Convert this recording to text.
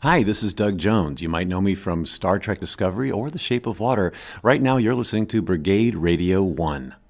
Hi, this is Doug Jones. You might know me from Star Trek Discovery or The Shape of Water. Right now, you're listening to Brigade Radio One.